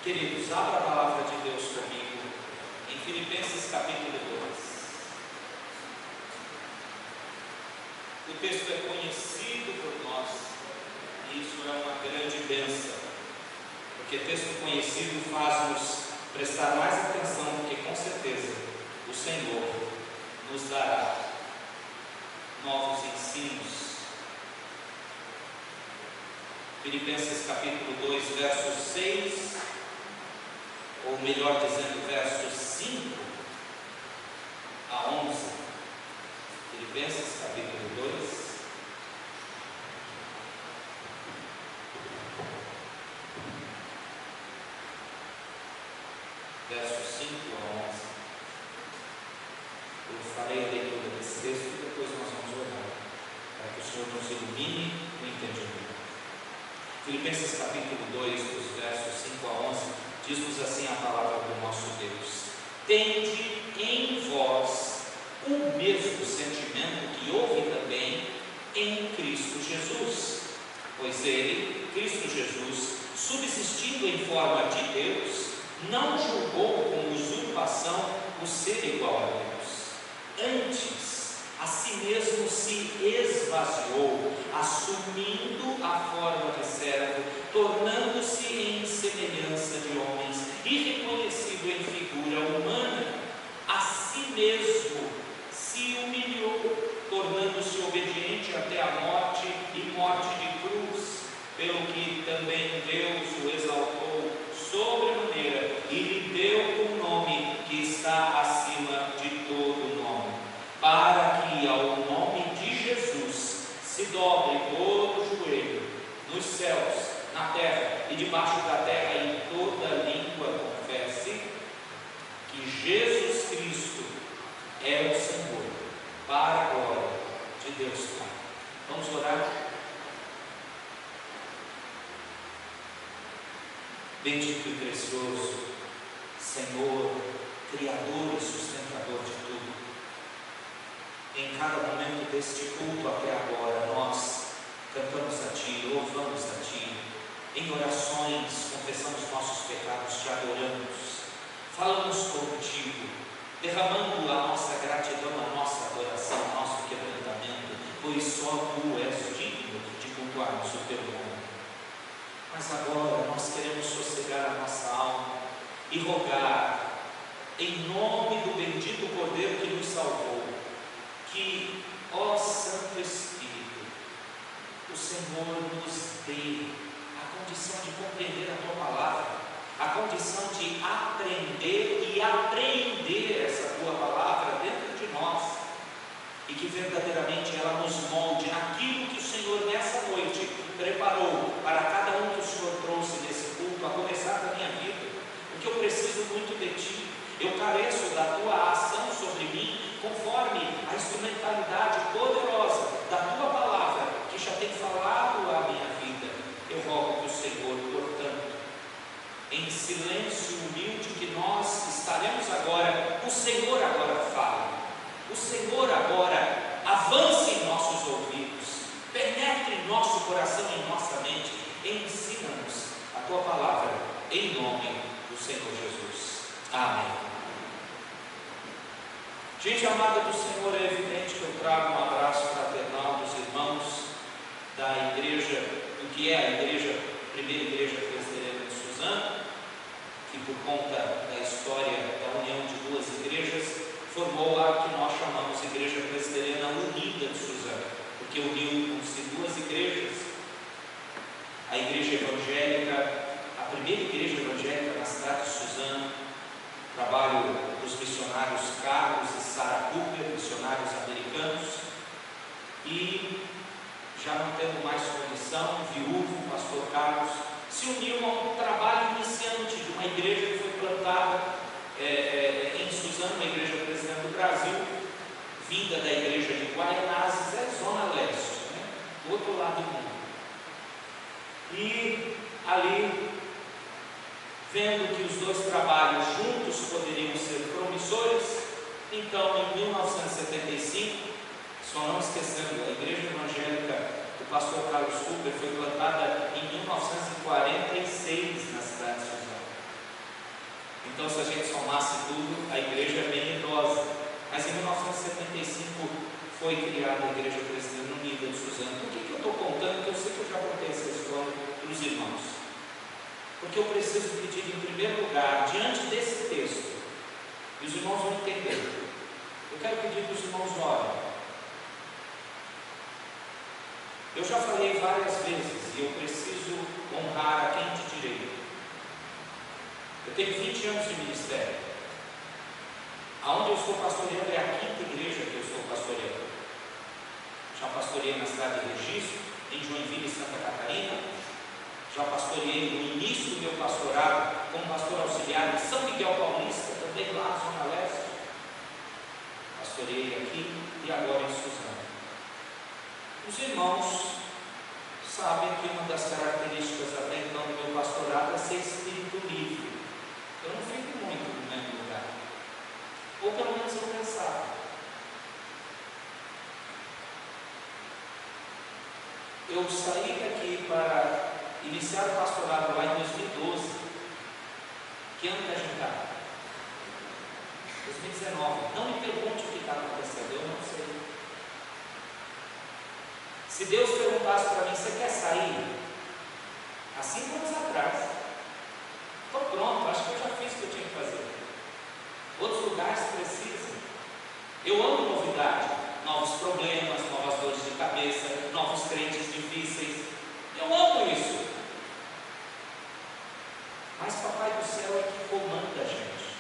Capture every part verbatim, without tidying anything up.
Queridos, abra a palavra de Deus comigo em Filipenses capítulo dois. O texto é conhecido por nós e isso é uma grande bênção, porque texto conhecido faz-nos prestar mais atenção, porque com certeza o Senhor nos dará novos ensinos. Filipenses capítulo dois, versos seis, ou melhor dizendo, versos cinco a onze. Filipenses capítulo dois, versos cinco a onze. Eu farei a leitura desse texto e depois nós vamos orar, para que o Senhor nos ilumine o entendimento. Filipenses capítulo dois, dos versos cinco a onze, diz-nos assim a palavra do nosso Deus: tende em vós o mesmo sentimento que houve também em Cristo Jesus, pois ele, Cristo Jesus, subsistindo em forma de Deus, não julgou com usurpação o ser igual a Deus. Antes, a si mesmo se esvaziou, assumindo a forma de servo, tornando-se em semelhança de homens, e reconhecido em figura humana, a si mesmo se humilhou, tornando-se obediente até a morte e morte de cruz, pelo que também Deus o exaltou sobremaneira e lhe deu o nome que está acima de todo nome, para que ao nome de Jesus se dobre todo o joelho, nos céus, na terra e debaixo da terra, e toda língua confesse que Jesus Cristo é o Senhor, para a glória de Deus Pai. Vamos orar? Bendito e precioso Senhor, Criador e sustentador de tudo, em cada momento deste culto até agora, nós cantamos a Ti, louvamos a Ti, em orações, confessamos nossos pecados, Te adoramos, falamos contigo, derramando a nossa gratidão, a nossa adoração, o nosso quebrantamento, pois só Tu és digno de cultuarmos o Teu nome. Mas agora nós queremos sossegar a nossa alma e rogar, em nome do bendito Cordeiro que nos salvou, que, ó Santo Espírito, o Senhor nos dê a condição de compreender a Tua palavra, a condição de aprender e apreender essa Tua palavra dentro de nós, e que verdadeiramente ela nos molde naquilo que o Senhor nessa noite preparou para cada um que o Senhor trouxe nesse culto, a começar da minha vida, porque eu preciso muito de Ti, eu careço da Tua ação sobre mim, conforme a instrumentalidade poderosa da Tua palavra, que já tem falado a minha vida. Eu rogo que o Senhor, portanto, em silêncio humilde que nós estaremos agora, o Senhor agora fale, o Senhor agora avance em nossos ouvidos, penetre em nosso coração, em nossa mente, e ensina-nos a Tua palavra, em nome do Senhor Jesus. Amém. Gente amada do Senhor, é evidente que eu trago um abraço fraternal dos irmãos da igreja, do que é a igreja, primeira igreja presbiteriana de Suzano, que por conta da história da união de duas igrejas, formou a que nós chamamos Igreja Presbiteriana Unida de Suzano, porque uniu-se duas igrejas, a igreja evangélica, a primeira igreja evangélica na cidade de Suzano, trabalho dos missionários Carlos e Sarah Cooper, missionários americanos, e já não tendo mais condição, viúvo, o pastor Carlos se uniu a um trabalho iniciante de uma igreja que foi plantada é, é, em Suzano, uma igreja presbiteriana do Brasil, vinda da igreja de Guaianazes, é zona leste, né? Do outro lado do mundo. E ali, vendo que os dois trabalhos juntos poderiam ser promissores, então em mil novecentos e setenta e cinco, só não esquecendo, a igreja evangélica do pastor Carlos Cooper foi plantada em mil novecentos e quarenta e seis na cidade de Suzano. foi criada a Igreja Presbiteriana Unida de Suzano. Por que, que eu estou contando? Porque eu sei que eu já contei essa história para os irmãos. Porque eu preciso pedir, em primeiro lugar, diante desse texto, e os irmãos vão entender. Eu quero pedir que os irmãos orem. Eu já falei várias vezes, e eu preciso honrar a quem de direito. Eu tenho vinte anos de ministério. Aonde eu estou pastoreando é a quinta igreja que eu estou pastoreando. Já pastoreei na cidade de Registro, em Joinville, Santa Catarina. Já pastoreei no início do meu pastorado como pastor auxiliar em São Miguel Paulista, também lá na Zona Leste. Pastoreei aqui e agora em Suzano. Os irmãos sabem que uma das características até então do meu pastorado é ser espírito livre. Eu não fico muito no mesmo lugar. Ou pelo menos eu pensava. Eu saí daqui para iniciar o pastorado lá em dois mil e doze. Que ano que a gente está? dois mil e dezenove. Não me pergunte o que está acontecendo, eu não sei. Se Deus perguntasse para mim, você quer sair? Há cinco anos atrás. Estou pronto, acho que eu já fiz o que eu tinha que fazer. Outros lugares precisam. Eu amo novidade, novos problemas, novas dores de cabeça, novos crentes difíceis. Eu amo isso. Mas Papai do Céu é que comanda a gente.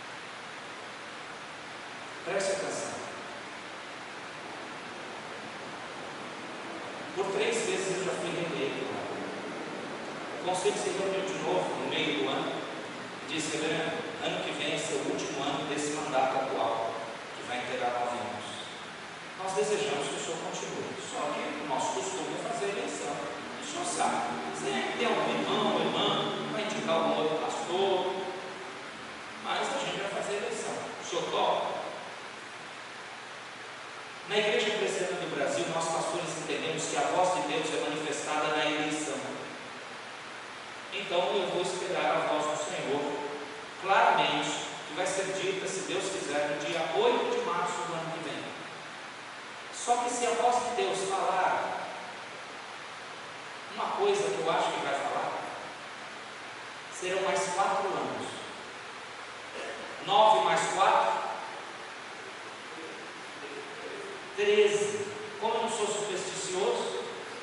Preste atenção. Por três vezes eu já fui reeleito lá. O conselho se reuniu de novo no meio do ano e disse: reverendo, ano que vem é seu último ano desse mandato atual, que vai inteirar nove anos. Nós desejamos que o senhor continue, só que o nosso costume é fazer eleição. O senhor sabe, sempre tem algum irmão ou irmã, vai indicar algum outro pastor, mas a gente vai fazer eleição. O senhor topa? Na Igreja Presbiteriana do Brasil, nós pastores entendemos que a voz de Deus é manifestada na eleição. Então eu vou esperar a voz do Senhor, claramente, que vai ser dita, se Deus quiser, no dia oito de março do ano que vem. Só que se a voz de Deus falar uma coisa que eu acho que vai falar, serão mais quatro anos. Nove mais quatro, treze. Como eu não sou supersticioso,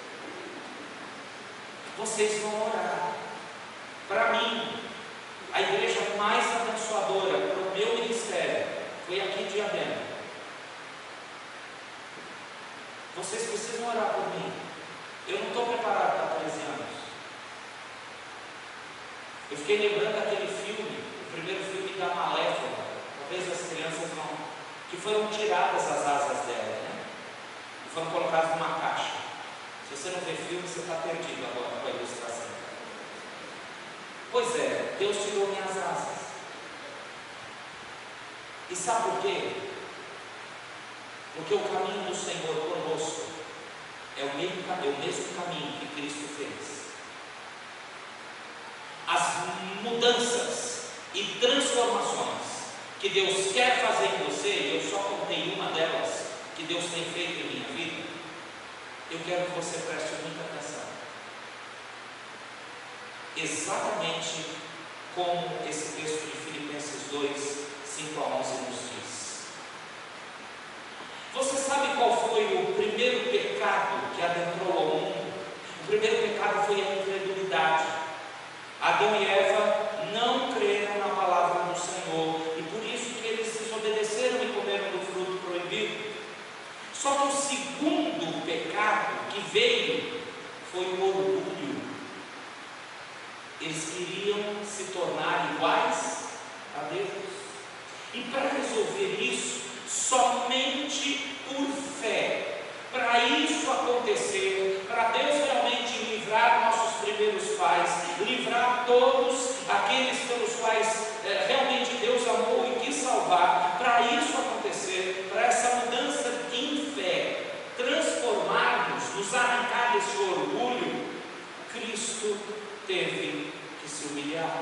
vocês vão orar. Para mim, a igreja mais abençoadora para o meu ministério foi aqui em Diadema. Vocês precisam orar por mim. Eu não estou preparado para treze anos. Eu fiquei lembrando daquele filme, o primeiro filme da Malévola. Talvez as crianças não, que foram tiradas as asas dela, né? E foram colocadas numa caixa. Se você não vê filme, você está perdido agora com a ilustração. Pois é, Deus tirou minhas asas. E sabe por quê? Porque o caminho do Senhor conosco é o mesmo, é o mesmo caminho que Cristo fez. As mudanças e transformações que Deus quer fazer em você, e eu só contei uma delas que Deus tem feito em minha vida, eu quero que você preste muita atenção. Exatamente como esse texto de Filipenses dois, cinco a onze nos diz. Você sabe qual foi o primeiro pecado que adentrou ao mundo? O primeiro pecado foi a incredulidade. Adão e Eva não creram na palavra do Senhor, e por isso que eles desobedeceram e comeram do fruto proibido. Só que o segundo pecado que veio foi o orgulho. Eles queriam se tornar iguais a Deus. E para resolver isso, somente por fé, para isso acontecer, para Deus realmente livrar nossos primeiros pais, livrar todos aqueles pelos quais é, realmente Deus amou e quis salvar, para isso acontecer, para essa mudança em fé, transformar-nos, nos arrancar desse orgulho, Cristo teve que se humilhar.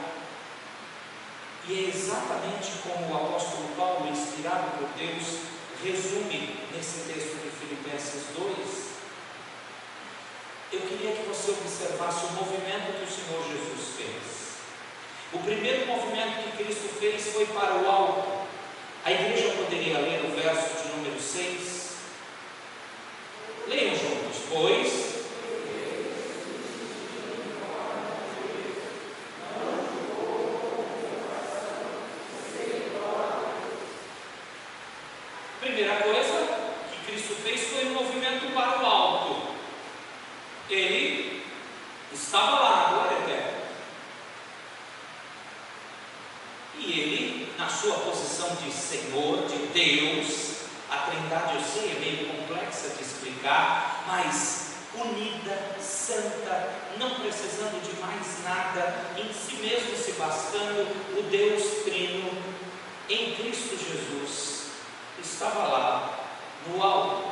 E é exatamente como o apóstolo Paulo, inspirado por Deus, resume nesse texto de Filipenses dois, eu queria que você observasse o movimento que o Senhor Jesus fez. O primeiro movimento que Cristo fez foi para o alto. A igreja poderia ler o verso de número seis? Leiam juntos. Pois primeira coisa que Cristo fez foi um movimento para o alto. Ele estava lá na glória eterna. E ele, na sua posição de Senhor, de Deus, a Trindade, eu sei, é meio complexa de explicar, mas unida, santa, não precisando de mais nada, em si mesmo se bastando, o Deus Trino, em Cristo Jesus, estava lá, no alto.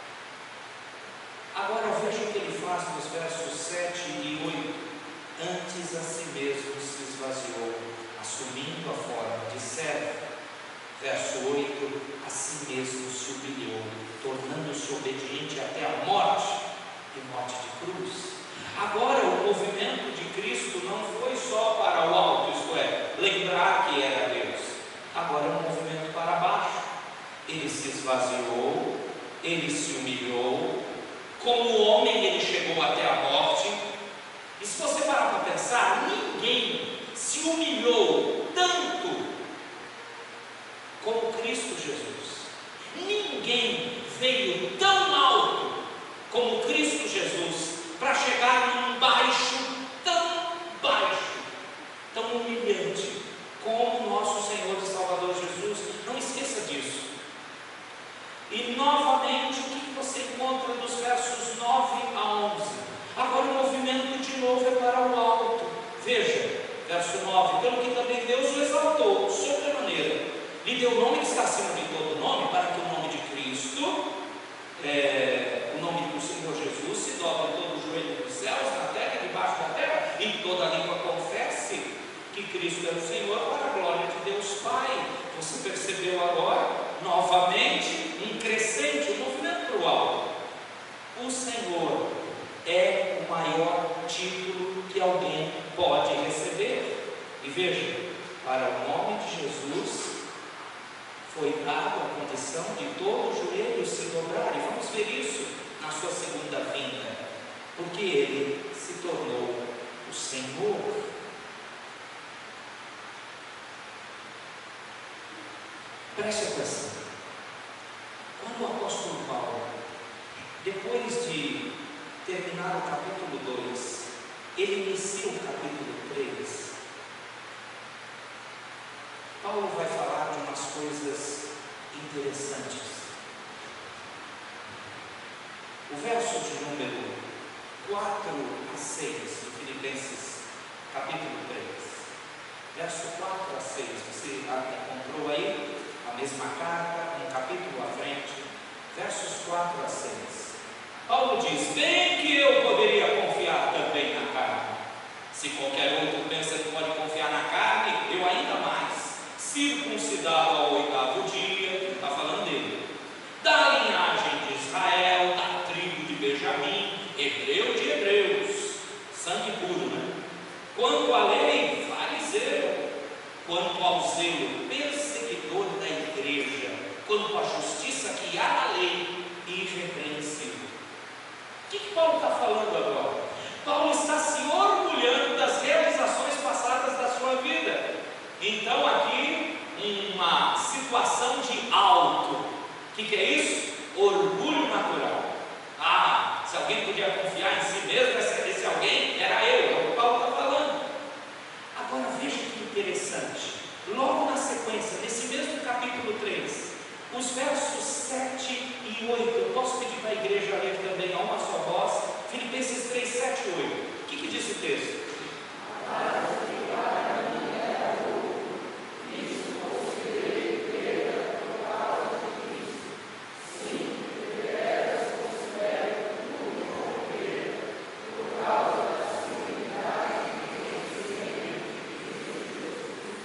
Agora veja o que ele faz nos versos sete e oito. Antes a si mesmo se esvaziou, assumindo a forma de servo. Verso oito, a si mesmo se humilhou, tornando-se obediente até a morte, e morte de cruz. Agora o movimento de Cristo não foi só para o alto, isto é, lembrar que era Deus. Agora é um movimento para baixo. Ele se esvaziou, ele se humilhou, como homem ele chegou até a morte. E se você parar para pensar, ninguém se humilhou tanto como Cristo Jesus. Ninguém veio tão alto como Cristo Jesus para chegar num baixo tão baixo, tão humilhante como nosso Senhor e Salvador Jesus. Não esqueça disso. E novamente, o que você encontra dos versos nove a onze? Agora o movimento de novo é para o alto. Veja, verso nove: pelo que também Deus o exaltou sobremaneira, lhe deu o nome que está acima de todo nome, para que o nome de Cristo, é, o nome do Senhor Jesus, se dobre todo o joelho dos céus, na terra e debaixo da terra, e toda a língua confesse que Cristo é o Senhor, para a glória de Deus Pai. Você percebeu agora, novamente, um crescente, um movimento para o alto. O Senhor é o maior título que alguém pode receber. E veja, para o nome de Jesus foi dado a condição de todo o joelho se dobrar. E vamos ver isso na sua segunda vinda, porque Ele se tornou o Senhor. Preste atenção. Quando o apóstolo Paulo, depois de terminar o capítulo dois, ele inicia o capítulo três, Paulo vai falar de umas coisas interessantes. O verso de número quatro a seis de Filipenses, capítulo três, verso quatro a seis, você encontrou aí a mesma carta, um capítulo à frente, versos quatro a seis. Paulo diz: bem que eu poderia confiar também na carne. Se qualquer outro pensa que pode confiar na carne, eu ainda mais. Circuncidado ao oitavo dia, está falando dele, da linhagem de Israel, da tribo de Benjamim, hebreu de hebreus, sangue puro, né? Quanto à lei, fariseu. Quanto ao zelo, perseguidor da igreja. Quanto à justiça que há na lei, irrepreensível. O que, que Paulo está falando agora? Paulo está se orgulhando das realizações passadas da sua vida. Então aqui, uma situação de alto. O que, que é isso? Orgulho natural. Ah, se alguém podia confiar em si mesmo, esse, esse alguém era eu, é o que Paulo está falando. Agora veja que interessante. Logo na sequência, nesse mesmo capítulo três, os versos sete e oito, eu posso pedir para a igreja ler também a uma só voz, Filipenses três, sete e oito. O que, que diz o texto?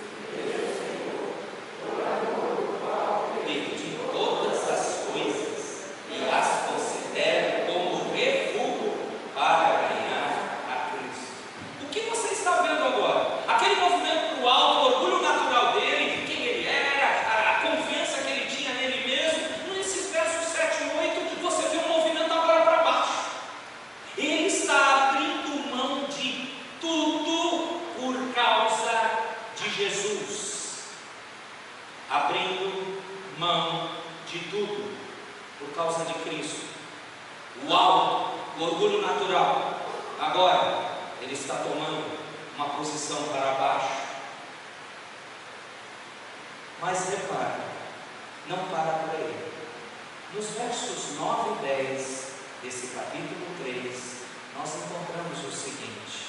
De todas as coisas Jesus, abrindo mão de tudo por causa de Cristo. O alto, o orgulho natural, agora ele está tomando uma posição para baixo. Mas repare, não para por aí. Nos versos nove e dez desse capítulo três, nós encontramos o seguinte: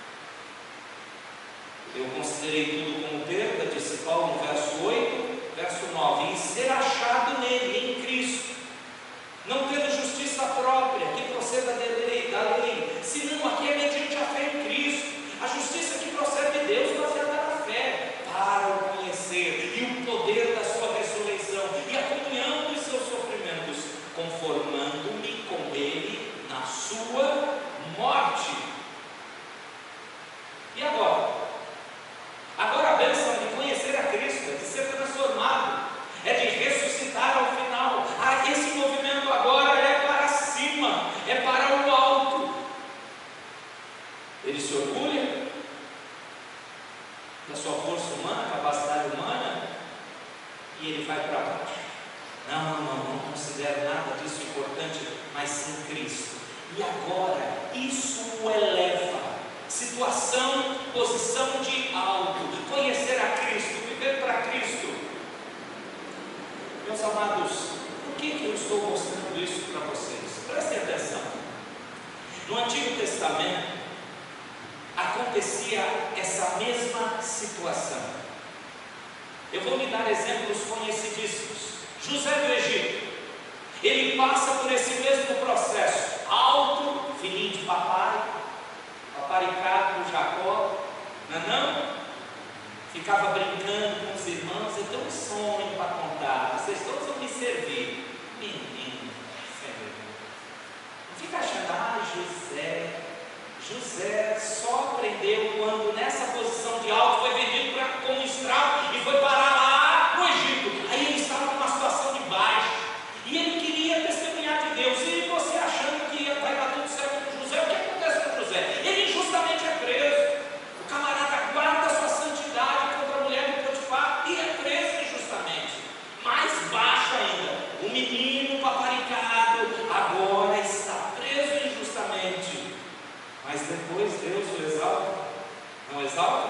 eu considerei tudo como perda, disse Paulo no verso oito, verso nove, e ser achado nele, em Cristo, não tendo justiça própria, que proceda da lei, da lei, senão aqui é mediante a fé em Cristo, a justiça que procede de Deus, baseada na fé, para o conhecer e o poder da sua ressurreição e a comunhão dos seus sofrimentos, conformando-me com ele na sua morte. E agora? Agora a bênção de conhecer a Cristo, é de ser transformado, é de ressuscitar ao final. Ah, esse movimento agora é para cima, é para o alto. Ele se orgulha da sua força humana, capacidade humana, e ele vai para baixo. Não, não, não considero nada disso importante, mas sim Cristo. E agora isso o eleva. Situação, posição de alto, conhecer a Cristo, viver para Cristo. Meus amados, por que, que eu estou mostrando isso para vocês? Prestem atenção. No Antigo Testamento acontecia essa mesma situação. Eu vou lhe dar exemplos conhecidíssimos. José do Egito, ele passa por esse mesmo processo. Alto, filhinho de papai, paparicado por Jacó, não é não? Ficava brincando com os irmãos. Eu tenho um sonho para contar, vocês todos vão me servir. Menino, Senhor, não fica achando, ah, José, José só aprendeu quando nessa posição de alto foi vendido pra, como escravo e foi parar lá no Egito. Aí ele estava numa situação de baixo e ele queria testemunhar de Deus. E você achando que vai dar tudo certo com José, o que acontece com José? Ele injustamente é preso. O camarada guarda a sua santidade contra a mulher de Potifar e é preso injustamente. Mais baixo ainda, o menino paparicado agora está preso injustamente. Mas depois Deus o exalta. Não exalta?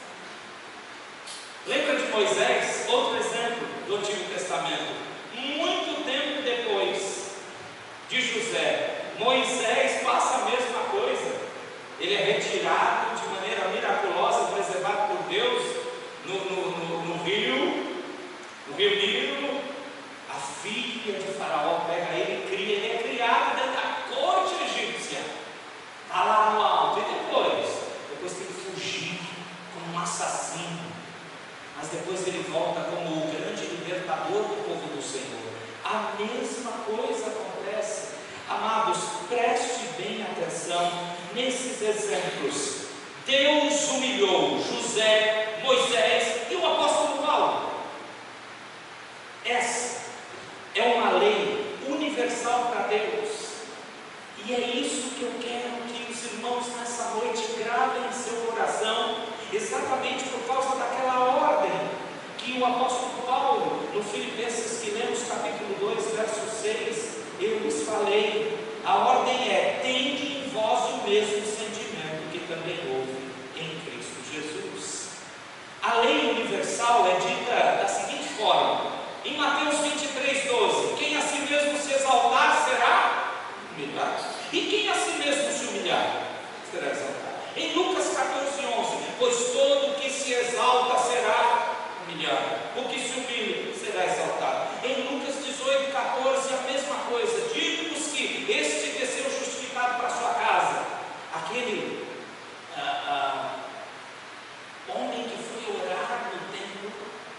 Lembra de Moisés? Outro exemplo do Antigo Testamento. Muito tempo depois de José, Moisés passa a mesma coisa. Ele é retirado de maneira miraculosa, preservado por Deus no, no, no, no rio, no rio Nilo. A filha de Faraó pega ele e cria. Ele é criado dentro da corte egípcia. Está lá no alto. E depois? Depois tem que fugir como um assassino. Mas depois ele volta como o grande libertador do povo do Senhor. A mesma coisa acontece. Amados, preste bem atenção nesses exemplos. Deus humilhou José, Moisés e o apóstolo Paulo. Essa é uma lei universal para Deus. E é isso que eu quero que os irmãos nessa noite gravem em seu coração, exatamente por causa daquela ordem que o apóstolo Paulo, no Filipenses que lemos capítulo dois, verso seis, eu lhes falei. A ordem é: tende em vós o mesmo sentimento que também houve em Cristo Jesus. A lei universal é dita da seguinte forma, em Mateus vinte e três, doze: quem a si mesmo se exaltar será humilhado, e quem a si mesmo se humilhar será exaltado. Em Lucas catorze, onze: pois todo o que se exalta será humilhado, o que se humilha será exaltado. Em Lucas dezoito, catorze, a mesma coisa: digo-vos que este desceu justificado para sua casa. Aquele ah, ah, homem que foi orar no templo,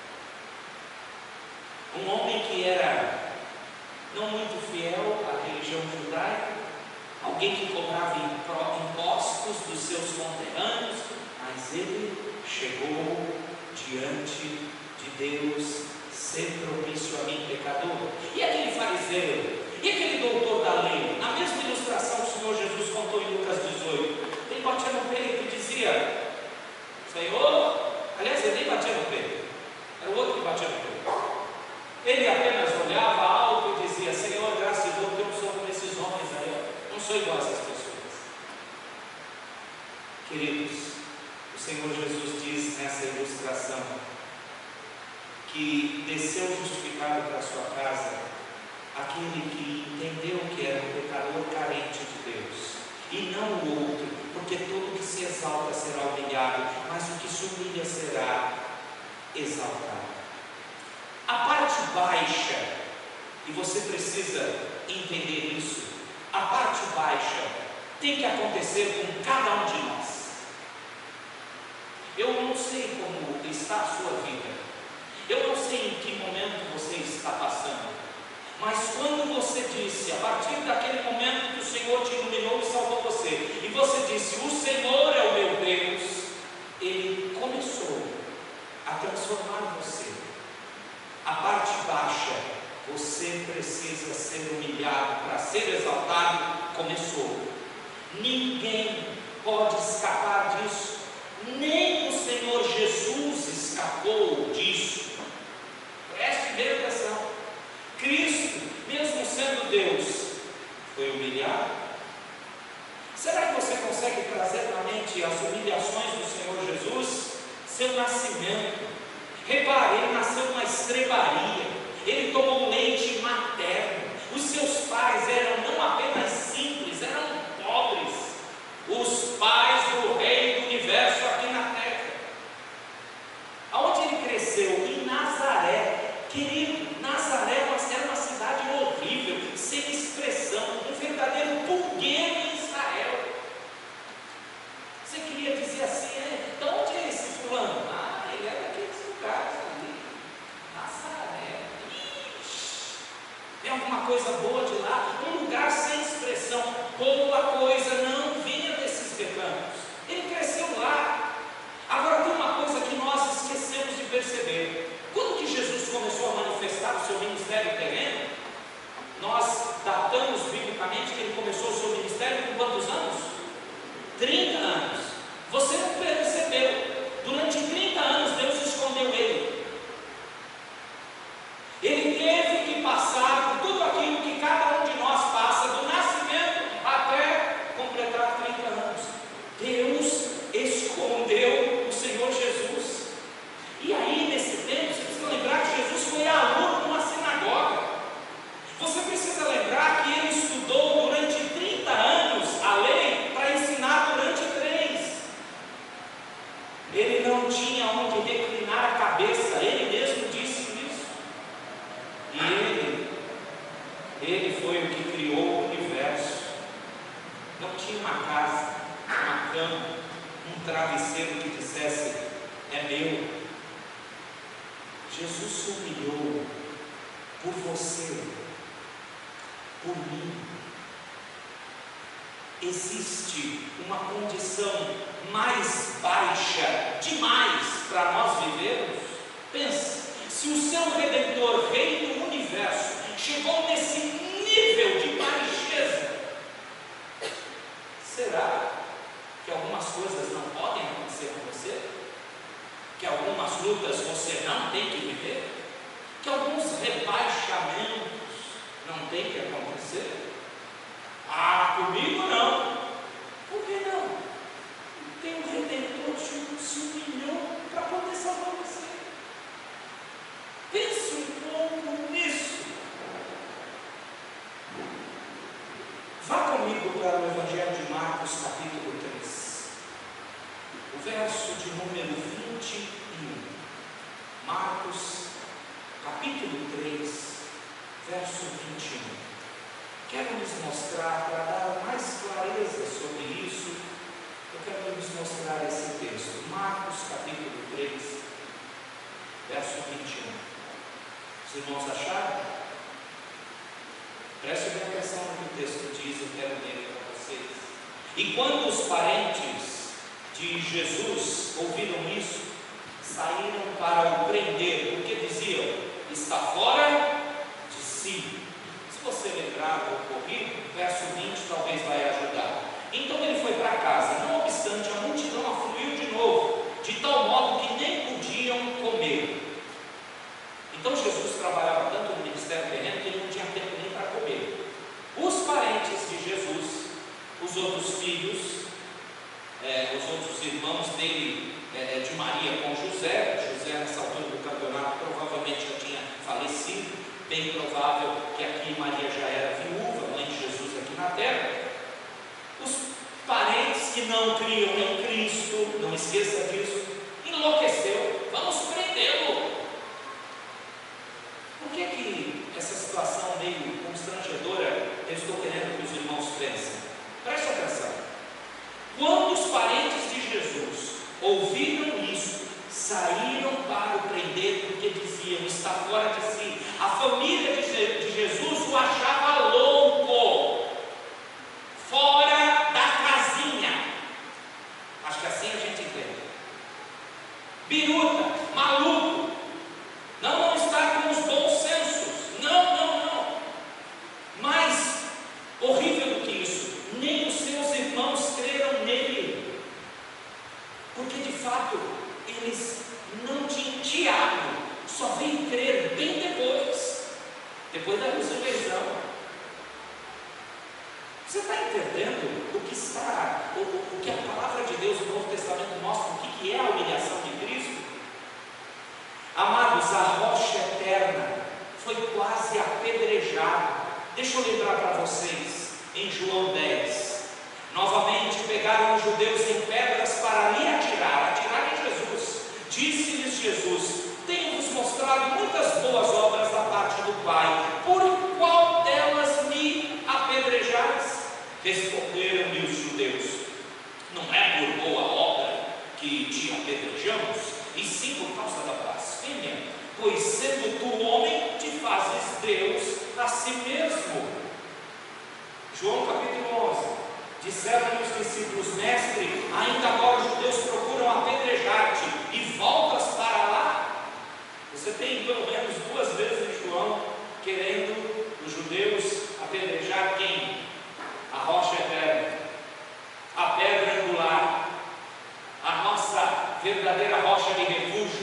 um homem que era não muito fiel à religião judaica, alguém que cobrava impostos dos seus conterrâneos, mas ele chegou diante de Deus, ser propício a mim, pecador. E aquele fariseu, e aquele doutor da lei, na mesma ilustração que o Senhor Jesus contou em Lucas dezoito, ele batia no peito e dizia: Senhor, aliás, ele que desceu justificado para a sua casa aquele que entendeu que era um pecador carente de Deus, e não o outro, porque todo que se exalta será humilhado, mas o que se humilha será exaltado. A parte baixa, e você precisa entender isso, a parte baixa tem que acontecer com cada um de nós. Eu não sei como está a sua vida, eu não sei em que momento você está passando, mas quando você disse, a partir daquele momento que o Senhor te iluminou e salvou você, e você disse, o Senhor é o meu Deus, Ele começou a transformar você. A parte baixa, você precisa ser humilhado para ser exaltado, começou. Ninguém pode escapar disso, nem o Senhor Jesus escapou disso. Preste bem atenção. Cristo, mesmo sendo Deus, foi humilhado. Será que você consegue trazer na mente as humilhações do Senhor Jesus? Seu nascimento. Repare, ele nasceu numa estrebaria, ele tomou leite materno. Os seus pais eram não apenas simples, eram pobres. Os pais do Rei do Universo aqui na terra. Aonde ele cresceu? Em Nazaré. Querido, Nazaré era uma cidade horrível, sem expressão, um verdadeiro pulgueiro em Israel. Você queria dizer assim, é, de onde é esse fulano? Ah, ele é daqueles lugares ali, Nazaré. Ixi, tem alguma coisa boa de lá? Um lugar sem expressão, boa coisa não vinha desses recantos. Ele cresceu lá. Agora tem uma coisa que nós esquecemos de perceber. Quando que Jesus começou a manifestar o seu ministério terreno, nós datamos biblicamente que ele começou o seu ministério com quantos anos? trinta anos. Você não percebeu? Durante trinta anos Deus escondeu ele. Ele teve que passar por tudo aquilo que cada um de nós passa, do nascimento até completar trinta anos. Deus escondeu o Senhor Jesus. E aí, nesse tempo, você precisa lembrar que Jesus foi aluno numa sinagoga. Você precisa lembrar que ele estudou durante trinta anos a lei para ensinar durante três. Ele não tinha onde reclinar a cabeça, ele mesmo disse isso. E ele, ele foi o que criou o universo. Não tinha uma casa, uma cama, um travesseiro que dissesse, é meu. Jesus se humilhou por você, por mim. Existe uma condição mais baixa demais para nós vivermos? Pensa, se o seu Redentor, Rei do Universo, chegou nesse nível de baixeza, será que algumas coisas não podem acontecer com você? Que algumas lutas você não tem que viver? Que alguns rebaixamentos não tem que acontecer? Ah, comigo não. Por que não? Tem um Redentor que se humilhou para poder salvar você. Pense um pouco nisso. Vá comigo para o Evangelho de Marcos, capítulo três. O verso de número vinte e um. Marcos, capítulo três, verso vinte e um. Quero lhes mostrar, para dar mais clareza sobre isso, eu quero lhes mostrar esse texto. Marcos, capítulo três, verso vinte e um. Os irmãos acharam? Preste bem atenção no que o texto diz, eu quero ler para vocês. E quando os parentes de Jesus ouviram isso, saíram para o prender, porque diziam, está fora de si. Se você lembrar do ocorrido, verso vinte talvez vai ajudar. Então ele foi para casa, não obstante, a multidão afluiu de novo, de tal modo que nem podiam comer. Então Jesus trabalhava tanto no ministério terreno que ele não tinha tempo nem para comer. Os parentes de Jesus, os outros filhos, É, os outros irmãos dele, é, de Maria esqueça disso, enlouqueceu, vamos prendê-lo. Por que que essa situação meio constrangedora eu estou querendo que os irmãos pensem? Preste atenção. Quando os parentes de Jesus ouviram isso, saíram para o prender, porque diziam, está fora de si. A família de Jesus o achava louco, fora da casinha. Acho que assim a gente entende. Biruta, maluco, não, não está com os bons sensos, não, não, não. Mais horrível do que isso, nem os seus irmãos creram nele, porque de fato eles não tinham. Tiago só veio crer bem depois, depois da ressurreição. Você está entendendo o que está, o, o que a palavra de Deus no Novo Testamento mostra, o que, que é a humilhação de Cristo? Amados, a rocha eterna foi quase apedrejada. Deixa eu lembrar para vocês, em João dez, novamente pegaram os judeus em pedras para lhe atirar, atirar em Jesus. Disse-lhes Jesus, tenho-vos mostrado muitas boas obras da parte do Pai, por qual delas me apedrejais? Responderam-lhe os judeus, não é por boa obra que te apedrejamos, e sim por causa da blasfêmia, pois sendo tu homem, te fazes Deus a si mesmo. João capítulo onze, disseram-lhe os discípulos, mestre, ainda agora os judeus procuram apedrejar-te, e voltas para lá? Você tem pelo menos duas vezes em João, querendo os judeus apedrejar quem? A rocha eterna, a pedra angular, a nossa verdadeira rocha de refúgio.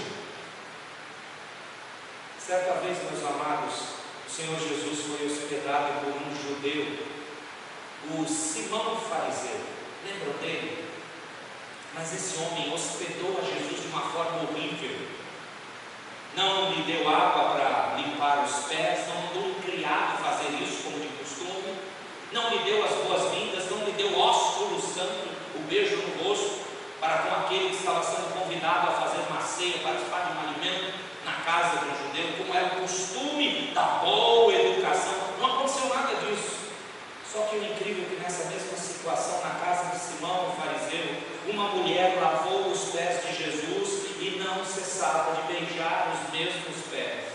Certa vez, meus amados, o Senhor Jesus foi hospedado por um judeu, o Simão fariseu. Lembram dele? Mas esse homem hospedou a Jesus de uma forma horrível. Não lhe deu água para limpar os pés, não mandou um criado fazer isso como de costume, não lhe deu as boas-vindas, não lhe deu ósculo santo, o beijo no rosto, para com aquele que estava sendo convidado a fazer uma ceia, participar de um alimento na casa de um judeu, como era o costume da boa educação. Não aconteceu nada disso. Só que o incrível é que nessa mesma situação, na casa de Simão, o fariseu, uma mulher lavou os pés de Jesus e não cessava de beijar os mesmos pés.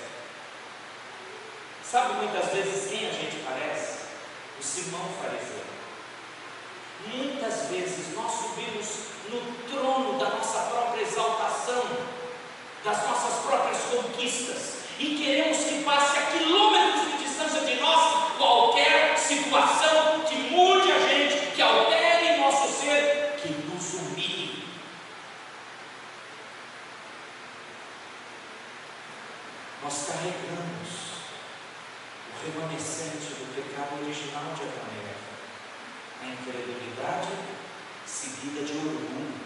Sabe muitas vezes quem a gente parece? O Simão fariseu. Muitas vezes nós subimos no trono da nossa própria exaltação, das nossas próprias conquistas, e queremos que passe a quilômetros de distância de nós qualquer situação que mude a gente, que altere nosso ser, que nos humilhe. Nós carregamos o remanescente do pecado original de Adão e Eva, a incredulidade seguida de orgulho.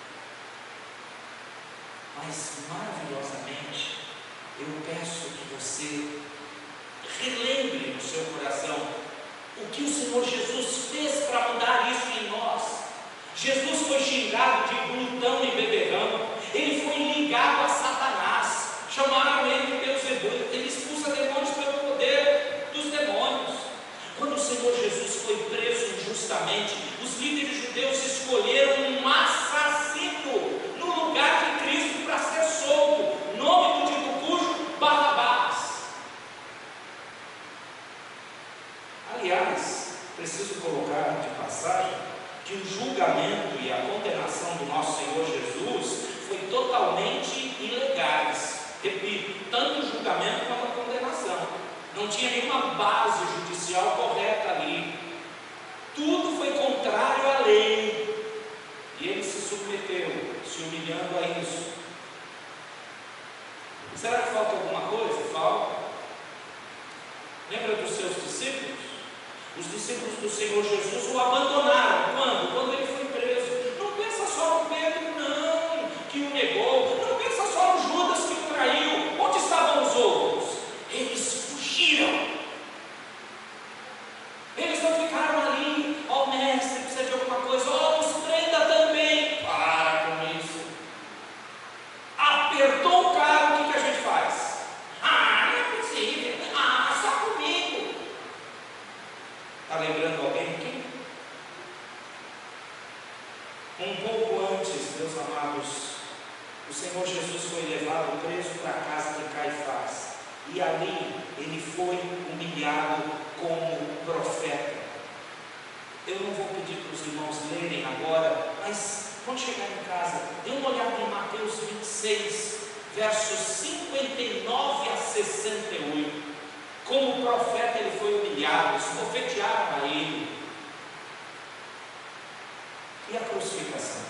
Mas maravilhosamente, eu peço que você relembre no seu coração o que o Senhor Jesus fez para mudar isso em nós. Jesus foi xingado de glutão e beberrão, ele foi ligado a Satanás, chamaram ele de Beelzebul, ele expulsa demônios pelo poder dos demônios. Quando o Senhor Jesus foi preso injustamente, os líderes judeus escolheram um assassino no lugar de Cristo para ser solto, nome do dito cujo, Barrabás. Aliás, preciso colocar de passagem que o julgamento e a condenação do nosso Senhor Jesus foi totalmente ilegais. Repito, tanto o julgamento quanto a condenação. Não tinha nenhuma base judicial correta ali. Tudo foi contrário à lei. E ele se submeteu, se humilhando a isso. Será que falta alguma coisa? Falta. Lembra dos seus discípulos? Os discípulos do Senhor Jesus o abandonaram. Quando? Quando ele foi preso. Não pensa só no Pedro, não, que o negou. Não pensa só no Judas que o traiu. Onde estavam os outros? Eles fugiram. Eles não ficaram ali. Ó, oh, mestre, precisa de alguma coisa. Ó, oh, nos prenda também. Para com isso. apertou o cara, o que, que a gente faz? Ah, não é possível. Ah, só comigo. Está lembrando alguém aqui? Um pouco antes, meus amados, o Senhor Jesus foi levado preso para a casa de Caifás. E ali ele foi humilhado como profeta. Eu não vou pedir para os irmãos lerem agora, mas quando chegar em casa, dê uma olhada em Mateus vinte e seis, versos cinquenta e nove a sessenta e oito. Como profeta ele foi humilhado, esbofetearam a ele. E a crucificação?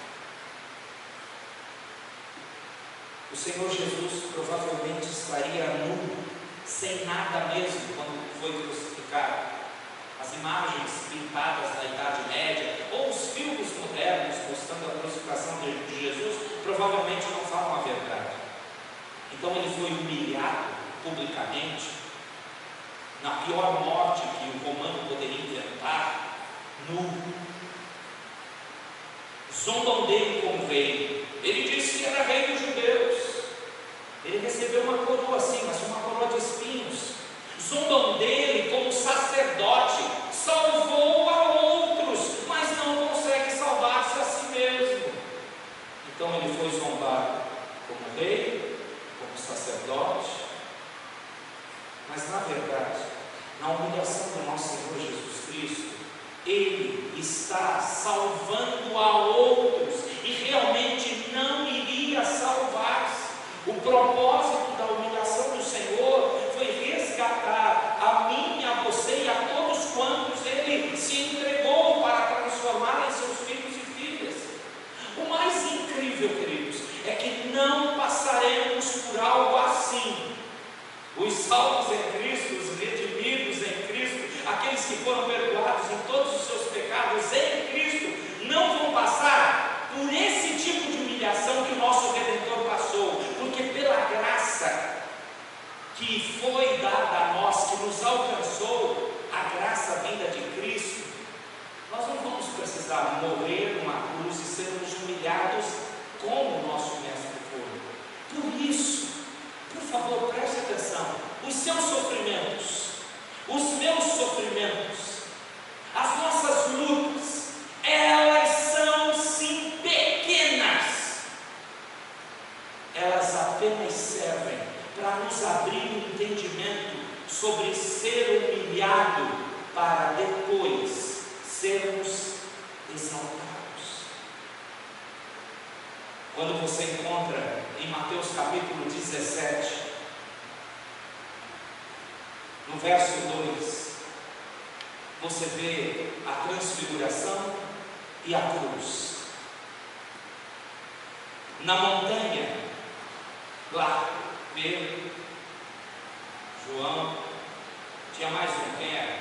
O Senhor Jesus provavelmente estaria nu, sem nada mesmo, quando foi crucificado. As imagens pintadas na Idade Média, ou os filmes modernos mostrando a crucificação de Jesus, provavelmente não falam a verdade. Então ele foi humilhado publicamente, na pior morte que o romano poderia inventar, nu. Zombam dele como rei. Ele disse que era rei dos judeus. Ele recebeu uma coroa assim, mas uma coroa de espinhos. Zombam dele como sacerdote. Salvou a outros, mas não consegue salvar-se a si mesmo. Então ele foi zombado como rei, como sacerdote. Mas na verdade, na humilhação do nosso Senhor Jesus Cristo, Ele está salvando a outros e realmente não iria salvar-se. O propósito da humilhação do Senhor foi resgatar a mim, a você e a todos quantos Ele se entregou para transformar em seus filhos e filhas. O mais incrível, queridos, é que não passaremos por algo assim. Os salvos em Cristo, os redimidos em Cristo, aqueles que foram perdoados em todos os seus pecados em Cristo, não vão passar por esse tipo de humilhação que o nosso Redentor passou, porque pela graça que foi dada a nós, que nos alcançou, a graça vinda de Cristo, nós não vamos precisar morrer numa cruz e sermos humilhados como o nosso Mestre foi. Por isso, por favor, preste atenção, os seus sofrimentos, os meus sofrimentos, as nossas lutas, elas são sim pequenas, elas apenas servem para nos abrir um entendimento sobre ser humilhado para depois sermos exaltados. Quando você encontra em Mateus capítulo dezessete, no verso dois, você vê a transfiguração e a cruz. Na montanha, lá, Pedro, João, tinha mais um, quem era?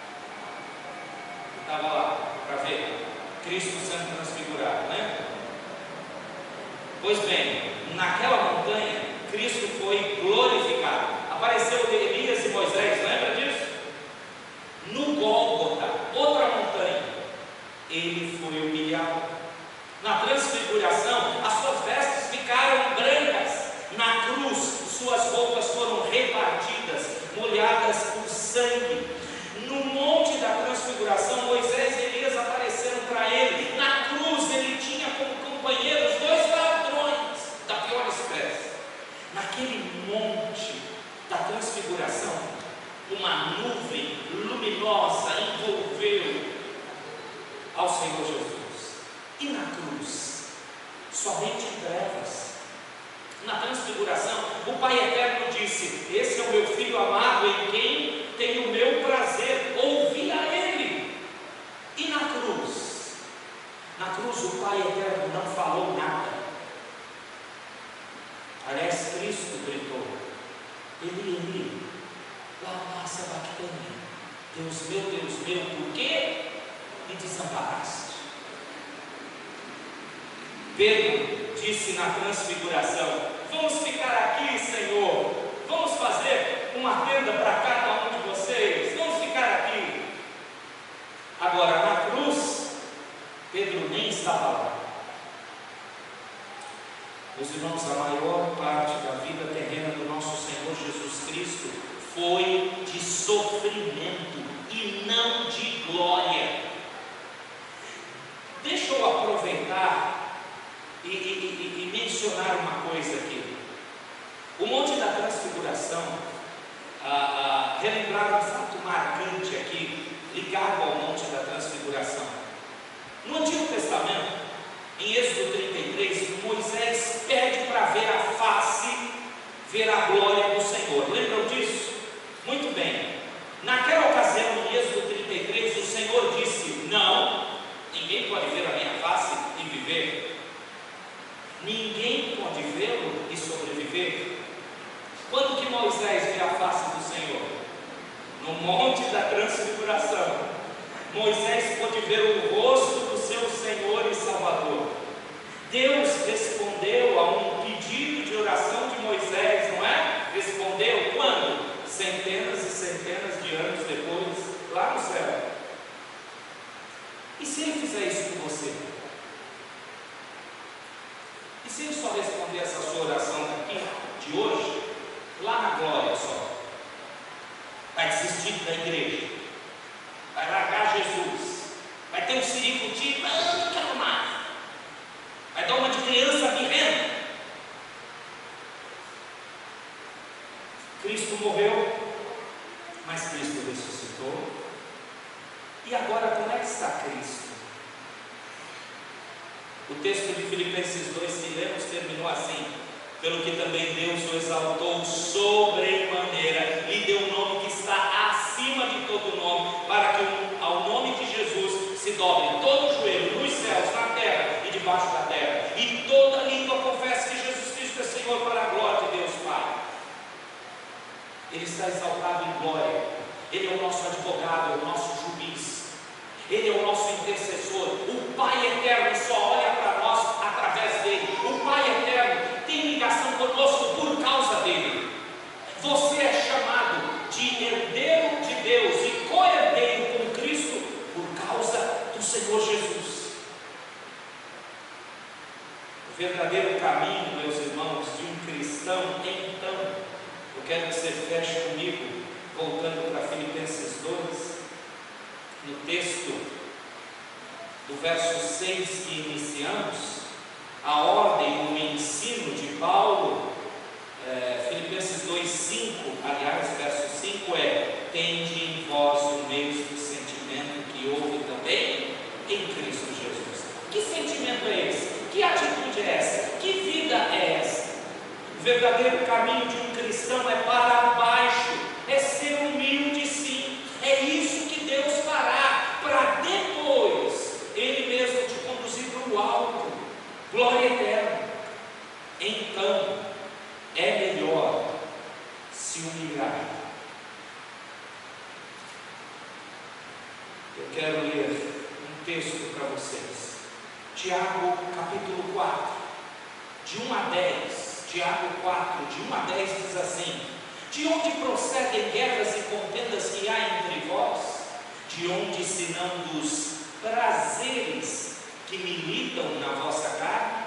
Estava lá para ver Cristo sendo transfigurado, né? Pois bem, naquela montanha, Cristo foi glorificado. Apareceu Elias e Moisés, lembra disso? No Gólgota, outra montanha, ele foi humilhado. Na transfiguração, as suas vestes ficaram brancas. Na cruz, suas roupas foram repartidas, molhadas por sangue. No monte da transfiguração, Moisés e Elias apareceram para ele. Na cruz, ele tinha como companheiros dois ladrões da pior espécie. Naquele monte da transfiguração, uma nuvem luminosa envolveu ao Senhor Jesus. E na cruz, somente trevas. Na transfiguração, o Pai Eterno disse: esse é o meu Filho amado, em quem tenho o meu prazer, ouvi a Ele. E na cruz, na cruz o Pai Eterno não falou nada. Aliás, Cristo gritou: Eli, Eli, lama sabachthani, Deus meu, Deus meu, por que me desamparaste? Pedro disse na transfiguração: vamos ficar aqui, Senhor, vamos fazer uma tenda para cada um de vocês, vamos ficar aqui. Agora, na cruz, Pedro nem estava lá. Meus irmãos, a maior parte da vida terrena do nosso Senhor Jesus Cristo foi de sofrimento e não de glória. Deixa eu aproveitar e, e, e, e mencionar uma coisa aqui. O Monte da Transfiguração, ah, ah, relembrar um fato marcante aqui, ligado ao Monte da Transfiguração. No Antigo Testamento, em Êxodo trinta e três, Moisés pede para ver a face, ver a glória do Senhor. Lembram disso? Muito bem. Naquela ocasião, em Êxodo trinta e três, o Senhor disse: não, ninguém pode ver a minha face e viver. Ninguém pode vê-lo e sobreviver. Quando que Moisés vê a face do Senhor? No Monte da Transfiguração. Moisés pôde ver o rosto do seu Senhor e Salvador. Deus respondeu a um pedido de oração de Moisés, não é? Respondeu quando? Centenas e centenas de anos depois, lá no céu. E se ele fizer isso com você? E se ele só responder essa sua oração daqui, de hoje, lá na glória só? Vai desistir da igreja, vai largar Jesus, vai ter um siricuti, ah, não quero mais, vai dar uma de criança mirrendo. Cristo morreu, mas Cristo ressuscitou. E agora como é que está Cristo? O texto de Filipenses dois que lemos terminou assim: pelo que também Deus o exaltou sobremaneira, lhe deu um nome que está acima de todo nome, para que ao nome de Jesus se dobre todo o joelho, nos céus, na terra e debaixo da terra, e toda língua confesse que Jesus Cristo é Senhor, para a glória de Deus Pai. Ele está exaltado em glória. Ele é o nosso advogado, é o nosso juiz, Ele é o nosso intercessor. O Pai eterno só olha para nós através dele. O Pai eterno tem ligação conosco por causa dele. Você é chamado de herdeiro de Deus e co-herdeiro com Cristo por causa do Senhor Jesus. O verdadeiro caminho, meus irmãos, de um cristão, então, eu quero que você feche comigo, voltando para Filipenses dois, no texto do verso seis que iniciamos, a ordem, o ensino de Paulo, é, Filipenses dois, cinco, aliás, verso cinco é: tende em vós o mesmo sentimento que houve também em Cristo Jesus. Que sentimento é esse? Que atitude é essa? Que vida é essa? O verdadeiro caminho de um cristão é para baixo, é ser humilde, sim. É isso que Deus fará, para depois Ele mesmo te conduzir para o alto, glória eterna. Então é melhor se humilhar. Eu quero ler um texto para vocês, Tiago capítulo quatro, de um a dez. Tiago quatro, de um a dez diz assim: de onde procedem guerras e contendas que há entre vós? De onde, senão dos prazeres que militam na vossa carne?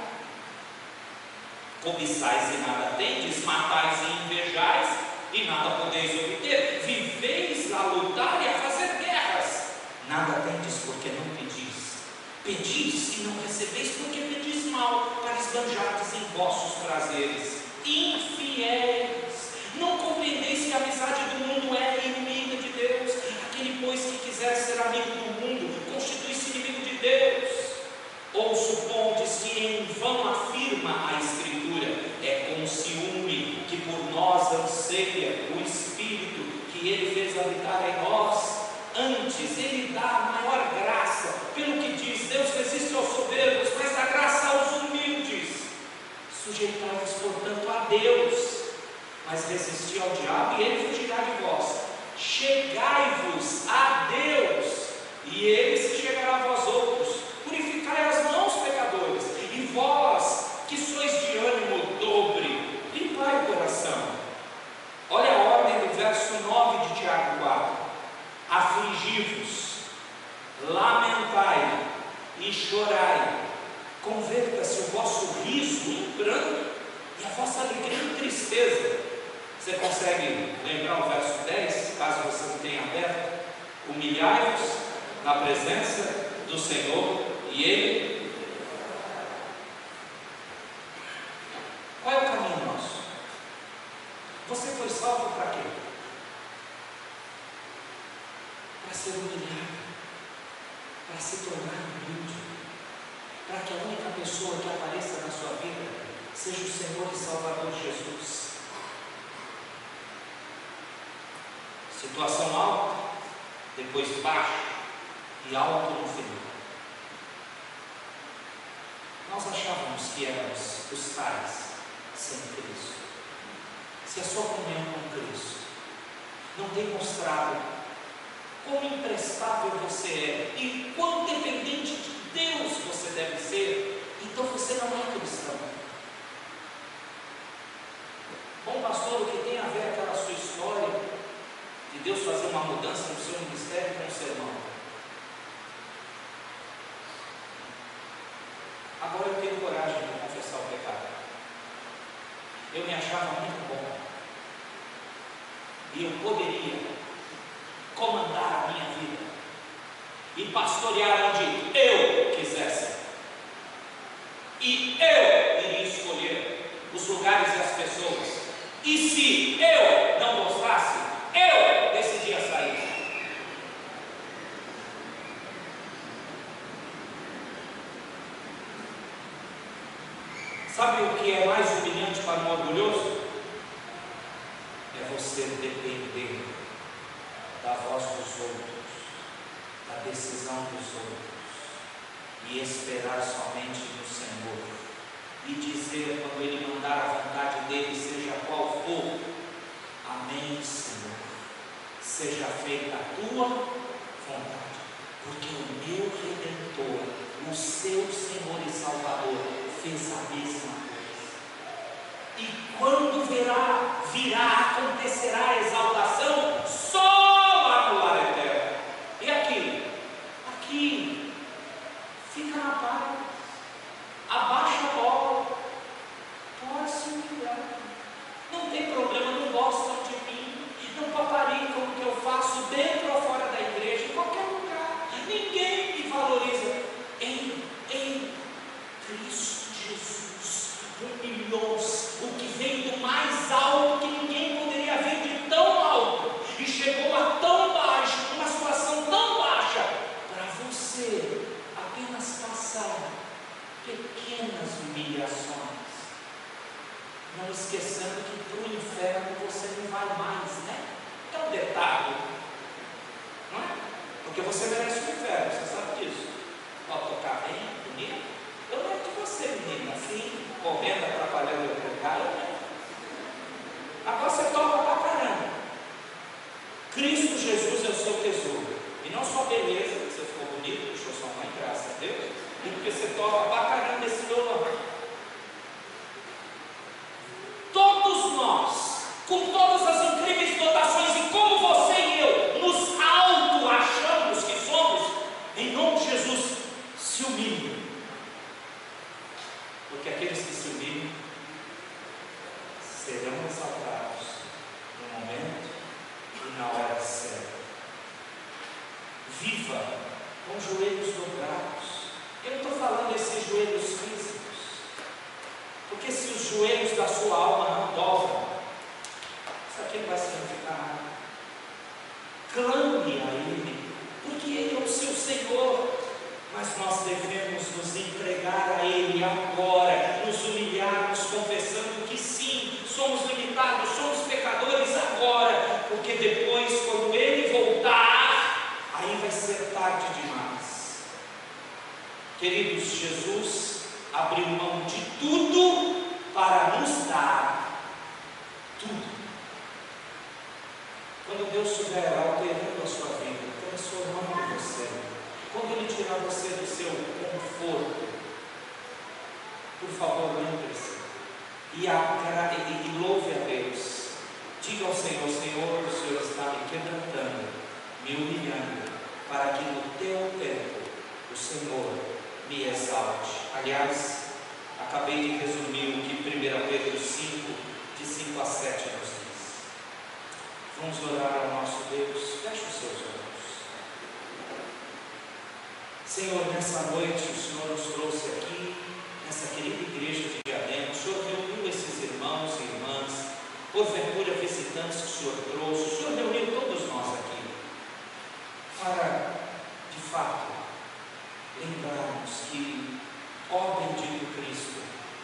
Cobiçais e nada tendes, matais e invejais e nada podeis obter, viveis a lutar e a fazer guerras, nada tendes porque não pedis, pedis e não recebeis porque pedis mal, para esbanjardes em vossos prazeres. Infiéis, não compreendeis que a amizade do mundo é inimiga de Deus? Aquele, pois, que quiser ser amigo do mundo, constitui-se inimigo de Deus. Ou supondes que em vão afirma a Escritura: é com ciúme que por nós anseia o Espírito que Ele fez habitar em nós? Antes, Ele dá a maior graça, pelo que diz: Deus resiste aos soberbos, mas dá graça aos humildes. Sujeitai-vos, portanto, a Deus, mas resisti ao diabo e ele fugirá de vós. Chegai-vos a Deus e ele se chegará a vós outros. Purificai as mãos, pecadores, e vós que sois de ânimo dobre, limpai o coração. Olha a ordem do verso nove de Tiago quatro: afligi-vos, lamentai e chorai, converta-se o vosso riso em pranto e Você consegue lembrar o verso dez, caso você não tenha aberto? Humilhai-vos na presença do Senhor e Ele. Qual é o caminho nosso? Você foi salvo para quê? Para ser humilhado, para se tornar humilde, para que a única pessoa que apareça na sua vida seja o Senhor e Salvador Jesus. Situação alta, depois baixa e alto no final. Nós achávamos que éramos os tais sem Cristo. Se a sua comunhão com Cristo não tem mostrado quão imprestável você é e quão dependente de Deus você deve ser, então você não é cristão. Bom, pastor, o que tem a ver aquela sua história de Deus fazer uma mudança no seu ministério com o sermão? Agora eu tenho coragem de confessar o pecado. Eu me achava muito bom e eu poderia comandar a minha vida e pastorear onde eu quisesse, e eu iria escolher os lugares e as pessoas, e se eu não gostasse, eu decidia sair. Sabe o que é mais humilhante para um orgulhoso? É você depender da voz dos outros, da decisão dos outros, e esperar somente no Senhor, e dizer quando Ele mandar a vontade dEle, seja qual for: amém, Senhor, seja feita a tua vontade, porque o meu Redentor, o seu Senhor e Salvador, fez a mesma coisa. E quando virá, virá, acontecerá a exaltação só lá no lar eterno. E aqui, aqui, fica na paz, abaixa a bola, pode se humilhar, não tem problema, não gostam de mim, não paparicam o que eu faço dentro ou fora da igreja, em qualquer lugar, ninguém me valoriza. Em, em Cristo Jesus, humilhou-se, o que vem do mais alto, que ninguém poderia ver de tão alto, e chegou a tão baixo, uma situação tão baixa, para você apenas passar pequenas humilhações, não esquecendo que para o inferno você não vai mais, né? É um detalhe, não é? Porque você merece o inferno, você sabe disso. Pode tocar bem, bonito. Eu lembro de você, menina, assim, correndo, atrapalhando eu pregar, eu lembro. Agora você toca pra caramba. Cristo Jesus é o seu tesouro, e não só beleza, que você ficou bonito, puxou sua mãe, graças a Deus, e porque você toca pra caramba esse violão. Todos nós, com todas as incríveis dotações, e como você e eu nos auto-achamos que somos, em nome de Jesus, se humilhem, porque aqueles que se humilham serão exaltados no momento e na hora certa. Viva com joelhos dobrados. Eu não estou falando desses joelhos físicos, porque se os joelhos da sua alma não dobram, isso aqui não vai significar nada. Clame a Ele, porque Ele é o seu Senhor, mas nós devemos nos entregar a Ele agora, nos humilharmos, confessando que sim, somos limitados, somos pecadores agora, porque depois, quando Ele voltar, aí vai ser tarde demais. Queridos, Jesus abriu mão de tudo para nos dar tudo. Quando Deus estiver alterando a sua vida, transformando você, quando Ele tirar você do seu conforto, por favor, lembre-se e, e, e louve a Deus. Diga ao Senhor: Senhor, o Senhor está me quebrantando, me humilhando, para que no teu tempo o Senhor me exalte. Aliás, acabei de resumir o que primeira Pedro cinco, de cinco a sete nos diz. Senhor, nessa noite o Senhor nos trouxe aqui, nessa querida igreja de Diadema. O Senhor reuniu esses irmãos e irmãs, porventura visitantes que o Senhor trouxe. O Senhor reuniu todos nós aqui para, de fato, lembrarmos que, ó bendito Cristo,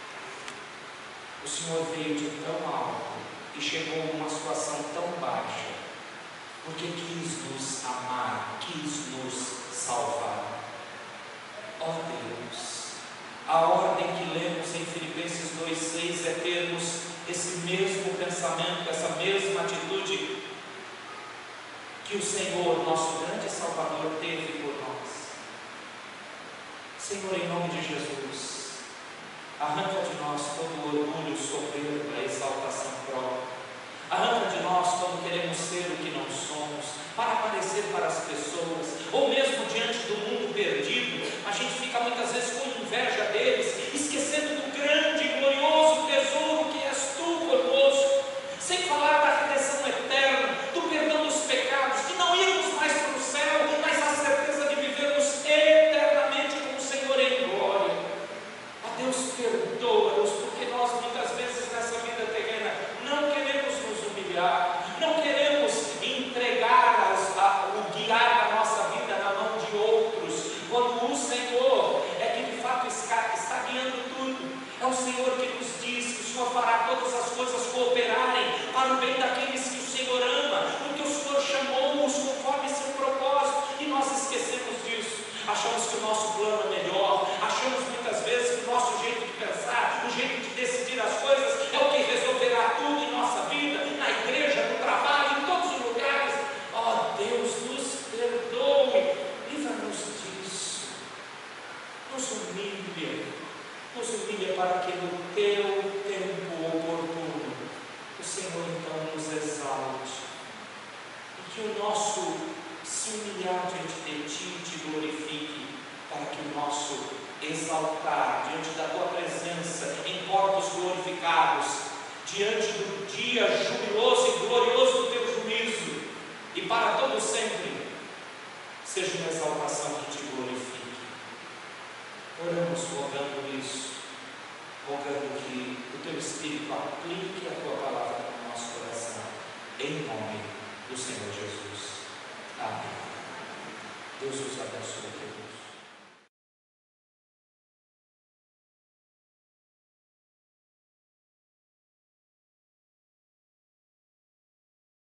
o Senhor veio de tão alto e chegou a uma situação tão baixa, porque quis nos amar, quis nos salvar. Ó Deus, a ordem que lemos em Filipenses dois, seis é termos esse mesmo pensamento, essa mesma atitude que o Senhor, nosso grande Salvador, teve por nós. Senhor, em nome de Jesus, arranca de nós todo o orgulho, soberba, exaltação própria. Arranca de nós quando queremos ser o que não somos, para aparecer para as pessoas, ou mesmo diante do mundo perdido. A gente fica muitas vezes com inveja deles, esquecendo do grande e glorioso tesouro que és tu conosco, sem falar da redenção eterna, do perdão dos pecados, de não irmos mais para o céu, mas a certeza de vivermos eternamente com o Senhor em glória. Ó Deus, perdoa-nos, porque nós muitas vezes nessa vida terrena não queremos nos humilhar, não queremos entregar as, a, o guiar da nossa vida na mão de outros, quando o Senhor é que de fato está, está guiando tudo. É o Senhor que nos diz que o Senhor fará todas as coisas cooperarem para o bem daqueles que o Senhor ama, porque o Senhor chamou-os conforme seu propósito, e nós esquecemos disso. Achamos que o nosso plano é melhor, achamos muitas vezes que o nosso jeito de pensar, o jeito de decidir as coisas é o que resolverá tudo em nossa vida, na igreja, no trabalho, em todos os lugares. Ó Deus, nos perdoe, livra-nos disso, nos humilha, nos humilha para que no teu tempo oportuno o Senhor então nos exalte, e que o nosso se humilhar diante de Ti te glorifique, para que o nosso exaltar diante da Tua presença em corpos glorificados, diante do dia jubiloso e glorioso do Teu juízo, e para todo sempre, seja uma exaltação que te glorifique. Oramos rogando isso, rogando que o Teu Espírito aplique a Tua palavra no nosso coração, em nome do Senhor Jesus. Amém. Deus os abençoe.